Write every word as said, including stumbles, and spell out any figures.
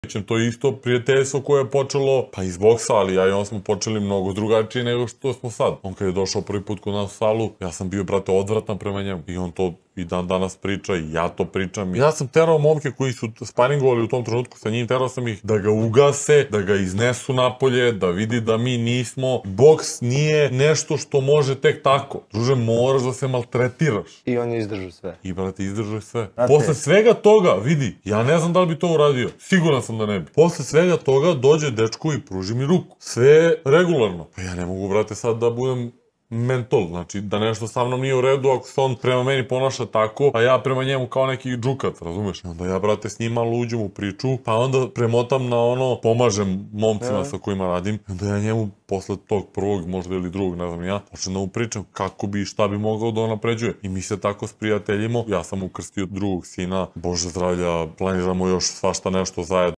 To je isto prijateljstvo koje je počelo, pa iz boksa, ali ja i on smo počeli mnogo drugačije nego što smo sad. On kad je došao prvi put kod nas u salu, ja sam bio, brate, odvratan prema njemu. I on to i dan danas priča i ja to pričam. Ja sam terao momke koji su sparingovali u tom trenutku sa njim, terao sam ih da ga ugase, da ga iznesu napolje, da vidi da mi nismo. Boks nije nešto što može tek tako. Druže, moraš da se maltretiraš. I on je izdržao sve. I, brate, izdržao je sve. Posle svega toga, vidi, ja ne znam da li bi to uradio. Siguran sam da ne bi. Posle svega toga dođe dečko i pruži mi ruku. Sve regularno. Pa ja ne mogu, brate, sad da budem mentol, znači da nešto sa mnom nije u redu ako se on prema meni ponaša tako, a ja prema njemu kao neki džukat, razumeš? Onda ja, brate, s njima uđem u priču, pa onda premotam na ono, pomažem momcima sa kojima radim, onda ja njemu posle tog prvog, možda ili drugog, ne znam ja, počnem da mu pričam kako bi i šta bi mogao da napređuje. I mi se tako sprijateljimo, ja sam ukrstio drugog sina, Bože zdravlja, planiramo još svašta nešto zajedno.